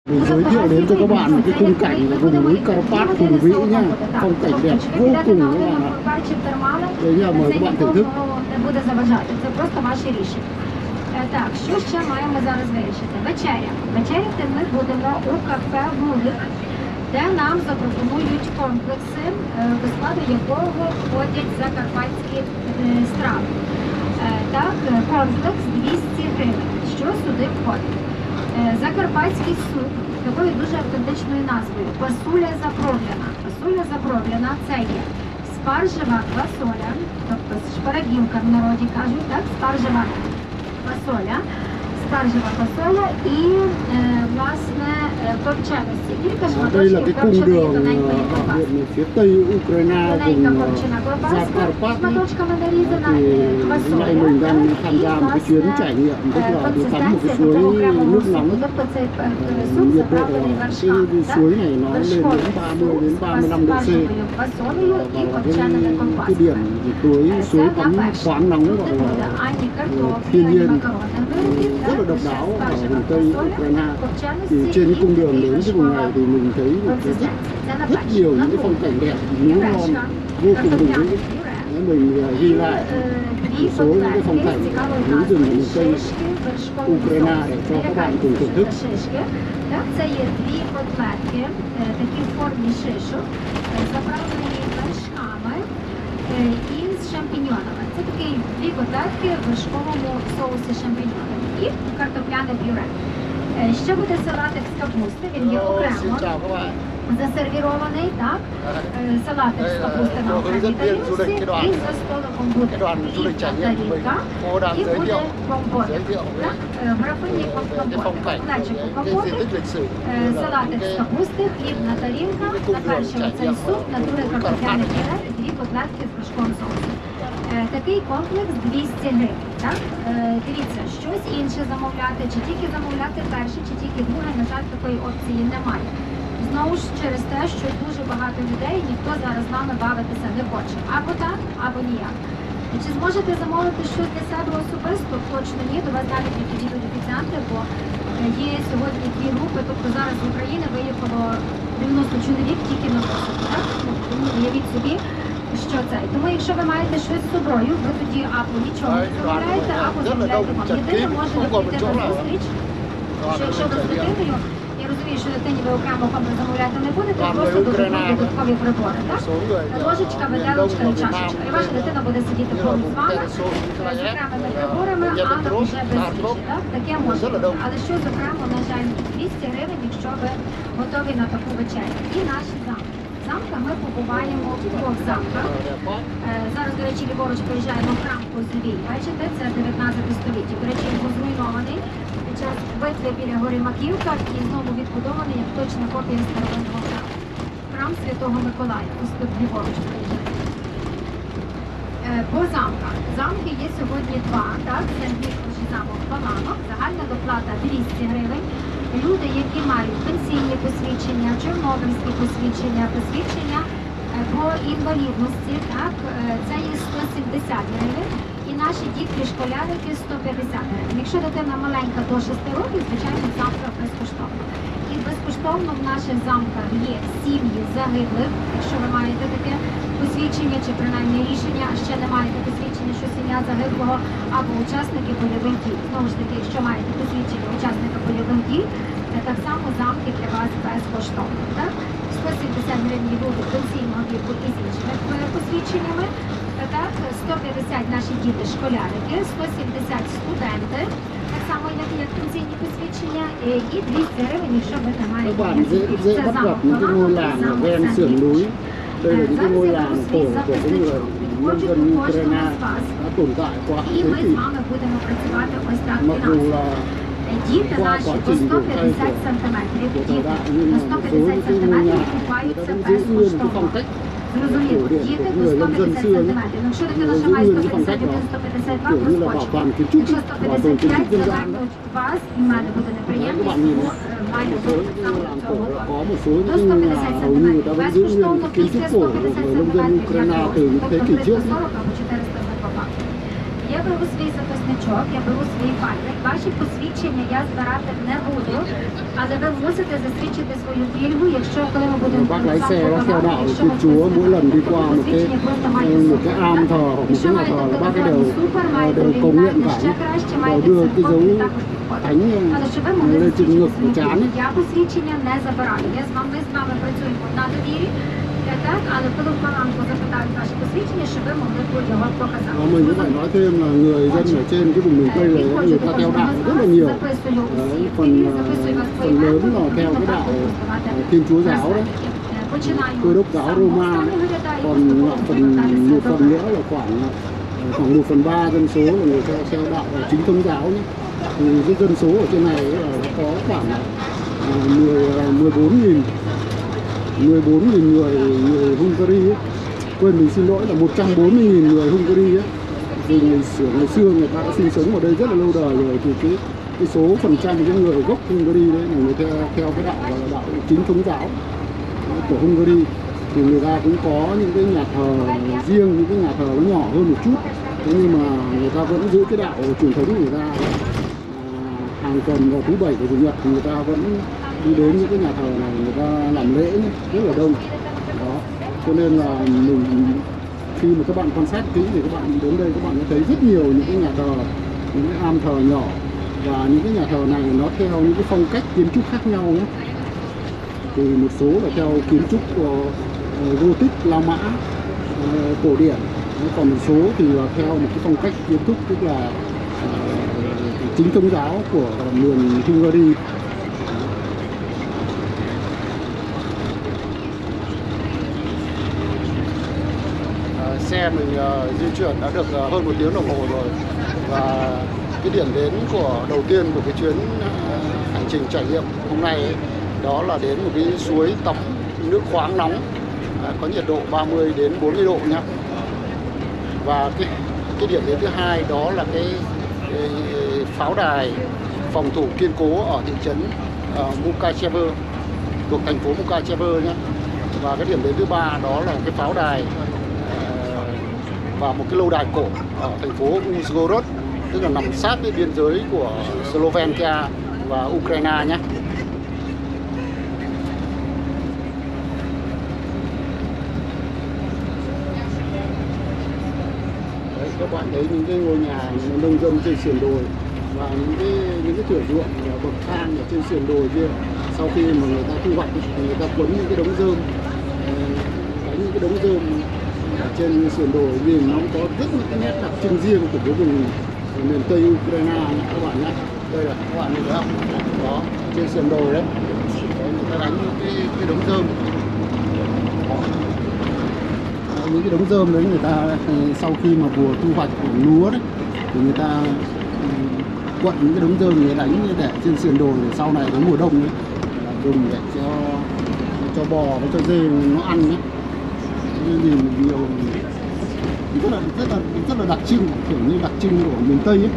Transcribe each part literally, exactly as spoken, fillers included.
Mình giới thiệu đến cho các bạn một cái khung cảnh của vùng núi Carpat hùng vĩ nha, phong cảnh đẹp vô cùng các bạn ạ. Đây nha, mời các bạn thưởng thức. Це просто ваше рішення. Так, що ще маємо зараз вирішити? Вечеря. Вечеряти ми будемо у кафе «Вулик», де нам запропонують комплекси, до складу якого входять закарпатські страви. Так, комплекс двісті гривень. Що сюди входить? Закарпатський суп, такою дуже автентичною назвою – пасуля запровляна. Пасуля запровляна – це є спаржева квасоля, тобто шпарагівка в народі кажуть, так, спаржева фасоля, спаржева фасоля і, е, власне, копченості. Кілька шматочків копченої тоненької ковбаски. Тоненька копчена ковбаска, шматочками нарізана, фасоля, і, власне, консистенція такого окремого супу. Тобто цей суп заправлений вершками, так? Вершковий суп з спаржевою фасолею і копченими ковбасками. Це на перше. Тут не буде ані картоплі, ані макаронних виробів, rất là độc đáo ở vùng Tây Ukraine. Thì trên cái cung đường đến cái vùng này thì mình thấy rất, rất nhiều những cái phong cảnh đẹp, núi non vô cùng hùng vĩ. Mình ghi lại một số những cái phong cảnh núi rừng ở miền Tây Ukraine để cho các bạn cùng thưởng thức. Це є дві котлетки, такі в формі шишок, заправлені вершками і з шампіньонами. Це такі дві котлетки в вершковому соусі шампіньонів і картопляне пюре. Ще буде салатик з капусти, він є окремо засервірований, так? Салатик з капусти на окремій тарілці, і за столиком буде літня тарілка, і буде компотик. В графині компотик, плечику компотик, салатик з капусти, хлібна тарілка, на перший оцей суп, на другий картопляне пюре і дві котлетки з вершковим соусом. Такий комплекс двісті гривень. Так? Дивіться, щось інше замовляти, чи тільки замовляти перше, чи тільки друге, на жаль, такої опції немає. Знову ж через те, що дуже багато людей, ніхто зараз з нами бавитися не хоче. Або так, або ніяк. Чи зможете замовити щось для себе особисто? Точно ні, до вас навіть не підійдуть офіціанти, бо є сьогодні дві групи, тобто зараз в Україні виїхало дев'яносто чоловік тільки на посуд. Тому уявіть собі, що це. Тому якщо ви маєте щось з собою, ви тоді або нічого не замовляєте, або замовляєте вам. Єдине може прийти на зустріч, що якщо ви з дитиною, я розумію, що дитині ви окремо замовляти не будете, просто додаткові додаткові прибори. Так? Ложечка, виделочка і чашечка. І ваша дитина буде сидіти поруч з вами з окремими приборами, але вже без їжі. Так? Таке може бути. Але що окремо, на жаль, двісті гривень, якщо ви готові на таку вечерю. І наші замки. Замка ми побуваємо в двох замках. Зараз, до речі, ліворуч приїжджаємо в храм Козовій. Бачите, це дев'ятнадцяте століття. До речі, він був зруйнований під час битви біля гори Маківка і знову відбудований як точна копія старовинного храму. Храм Святого Миколая. Ось тут ліворуч приїжджаємо. По замках. Замки є сьогодні два. Так? Це Дніпровський замок Паланок. Загальна доплата двісті гривень. Люди, які мають пенсійні посвідчення, чорнобильські посвідчення, посвідчення по інвалідності, так, це є сто сімдесят гривень. І наші дітки-школярики сто п'ятдесят гривень. Якщо дитина маленька до шести років, звичайно, замка безкоштовно. І безкоштовно в наших замках є сім'ї загиблих, якщо ви маєте таке посвідчення, чи принаймні рішення, а ще не маєте посвідчення, що сім'я загиблого, або учасники бойових дій. Знову ж таки, якщо маєте посвідчення учасника бойових дій, так само замки для вас безкоштовно. Так? сто сімдесят гривень люди пенсійного віку і з іншими посвідченнями, так? сто п'ятдесят наші діти-школярики, сто сімдесят студенти, так само як, як пенсійні посвідчення, і двісті гривень, якщо ви не маєте. Các bạn dễ, dễ bắt gặp những cái ngôi làng ở ven sườn núi. Đây là những cái ngôi làng cổ của những người nông dân Ukraine đã tồn tại qua І thế ми kỷ. з вами будемо працювати ось так Mặc dù фінансово. là Діти qua наші quá по trình сто đổi thay п'ятдесят của сантиметрів. của thời Діти đại nhưng на mà сто một số п'ятдесят những cái ngôi nhà сантиметрів người купаються ta vẫn giữ nguyên cái phong безкоштовно. cách Зрозуміло, cổ điển діти của по người сто nông dân п'ятдесят xưa nhé. сантиметрів. Ну, якщо дитина Người ще giữ має nguyên сто cái phong п'ятдесят cách один, đó, сто п'ятдесят два, kiểu như là bảo проскочить. toàn kiến trúc, Якщо сто bảo tồn п'ятдесят kiến trúc п'ять, dân gian đó. завернуть вас, і в мене буде Đấy, các неприємність, bạn nhìn бо này, е, має một số бути những саме ngôi до làng цього cổ готова. có một số những До cái сто ngôi п'ятдесят nhà hầu như người ta сантиметрів. vẫn giữ nguyên Безкоштовно cái kiến після trúc cổ сто của п'ятдесят người nông dân сантиметрів, Ukraine як từ ось, những thế тобто kỷ триста trước. сорок або чотириста два. беру свій записничок, я беру свій файлик. Ваші посвідчення я збирати не буду, але ви мусите засвідчити свою пільгу, якщо коли ми будемо Bác lái xe, bác theo đạo якщо Thiên ви Chúa mỗi lần đi qua một cái посвідчення просто маєте một cái am thờ hoặc một Якщо cái nhà маєте thờ là bác ấy телефон đều і супер, маєте đều cầu nguyện оригінальний, cả ще краще, đều маєте đưa cái церковний, dấu також підходить. thánh Але щоб ви могли lên trên ngực засвідчити của свою trán пільгу, ấy. я посвідчення не забираю. Я з вами, ми з вами працюємо на довірі, е, так, але коли в Паланку запитають ваше посвідчення, щоб ви могли його показати. Và mình cũng phải nói thêm là người dân ở trên cái vùng miền Tây này người ta theo đạo rất là nhiều. Đấy, phần phần lớn là theo cái đạo Thiên Chúa giáo đấy, Cơ đốc giáo Roma đấy. Còn phần một phần nữa là khoảng khoảng một phần ba dân số là người theo theo đạo chính thống giáo nhé. Thì cái dân số ở trên này là có khoảng mười mười bốn nghìn mười bốn nghìn người người Hungary ấy. Quên mình xin lỗi là một trăm bốn mươi nghìn người Hungary ấy. Vì ngày xưa ngày xưa người ta đã sinh sống ở đây rất là lâu đời rồi, thì cái cái số phần trăm cái người gốc Hungary đấy là người theo theo cái đạo gọi là đạo chính thống giáo của Hungary. Thì người ta cũng có những cái nhà thờ riêng, những cái nhà thờ nó nhỏ hơn một chút, thế nhưng mà người ta vẫn giữ cái đạo truyền thống của người ta. À, hàng tuần vào thứ bảy và chủ nhật thì người ta vẫn đi đến những cái nhà thờ này, người ta làm lễ rất là đông đó. Cho nên là mình khi mà các bạn quan sát kỹ thì các bạn đến đây các bạn sẽ thấy rất nhiều những cái nhà thờ, những cái am thờ nhỏ, và những cái nhà thờ này nó theo những cái phong cách kiến trúc khác nhau nhé. Thì một số là theo kiến trúc của uh, Gothic, La Mã, uh, cổ điển, còn một số thì là theo một cái phong cách kiến trúc tức là uh, chính thống giáo của miền Hungary. Xe mình uh, di chuyển đã được uh, hơn một tiếng đồng hồ rồi, và cái điểm đến của đầu tiên của cái chuyến uh, hành trình trải nghiệm hôm nay ấy, đó là đến một cái suối tắm nước khoáng nóng, uh, có nhiệt độ ba mươi đến bốn mươi độ nhé. Và cái cái điểm đến thứ hai đó là cái, cái pháo đài phòng thủ kiên cố ở thị trấn uh, Mukachevo, thuộc thành phố Mukachevo nhé. Và cái điểm đến thứ ba đó là cái pháo đài và một cái lâu đài cổ ở thành phố Uzhgorod, tức là nằm sát với biên giới của Slovakia và Ukraine nhé. Đấy, các bạn thấy những cái ngôi nhà nông dân trên sườn đồi và những cái những cái thửa ruộng bậc thang ở trên sườn đồi kia. Sau khi mà người ta thu hoạch thì người ta quấn những cái đống rơm, đánh những cái đống rơm trên sườn đồi, vì nó có rất những cái nét đặc trưng riêng của cái vùng miền Tây Ukraine các bạn nhé. Đây là các bạn nhìn thấy không? Đó, trên sườn đồi đấy, đấy người ta đánh những cái, cái đống rơm. Đó, những cái đống rơm đấy người ta sau khi mà mùa thu hoạch của lúa đấy thì người ta quận những cái đống rơm người đánh để trên sườn đồi, để sau này đến mùa đông ấy là dùng để cho cho bò và cho dê nó ăn nhé. Nhìn nhiều rất là rất là rất là đặc trưng, kiểu như đặc trưng của miền Tây ấy.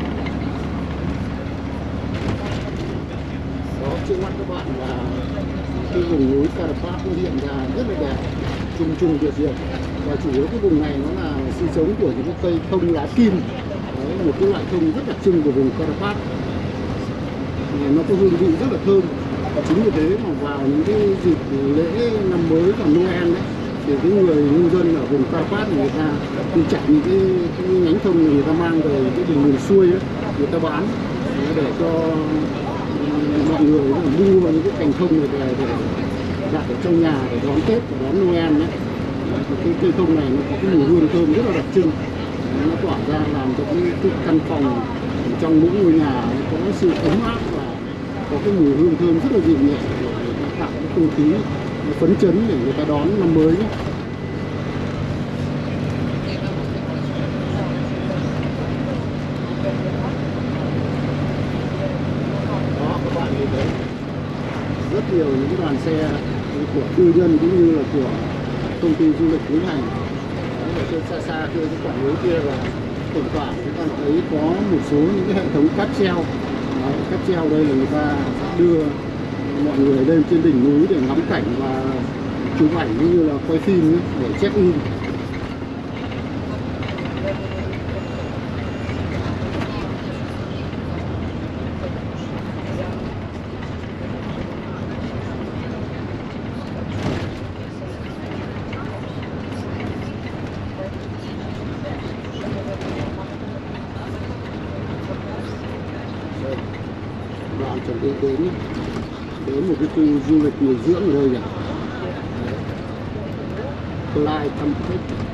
Đó, trước mắt các bạn là cái vùng núi Karpat nó hiện ra rất là đẹp, trùng trùng điệp điệp, và chủ yếu cái vùng này nó là sinh sống của những cái cây thông lá kim. Đấy, một cái loại thông rất đặc trưng của vùng Karpat. Nó có hương vị rất là thơm. Chính vì thế mà vào những cái dịp lễ năm mới và Noel đấy, thì cái người nông dân ở vùng Karpat người ta đi chặt những cái, cái nhánh thông này, người ta mang về cái vùng miền xuôi ấy, người ta bán để cho mọi người mua những cái cành thông này về để đặt ở trong nhà để đón Tết và đón Noel nhé. Cái cây thông này nó có cái mùi hương thơm rất là đặc trưng, nó tỏa ra làm cho cái, cái căn phòng trong mỗi ngôi nhà có sự ấm áp và có cái mùi hương thơm rất là dịu nhẹ để tạo cái không khí phấn chấn để người ta đón năm mới nhé. Đó, các bạn nhìn thấy rất nhiều những cái đoàn xe của tư nhân cũng như là của công ty du lịch lữ hành. Ở trên xa xa kia cái quả núi kia là thỉnh thoảng chúng ta thấy có một số những cái hệ thống cáp treo. Đó, cáp treo đây là người ta đưa mọi người lên trên đỉnh núi để ngắm cảnh và chụp ảnh cũng như là quay phim để check in. chuẩn bị đến đến một cái khu du lịch nghỉ dưỡng ở đây này. Clyde Campus.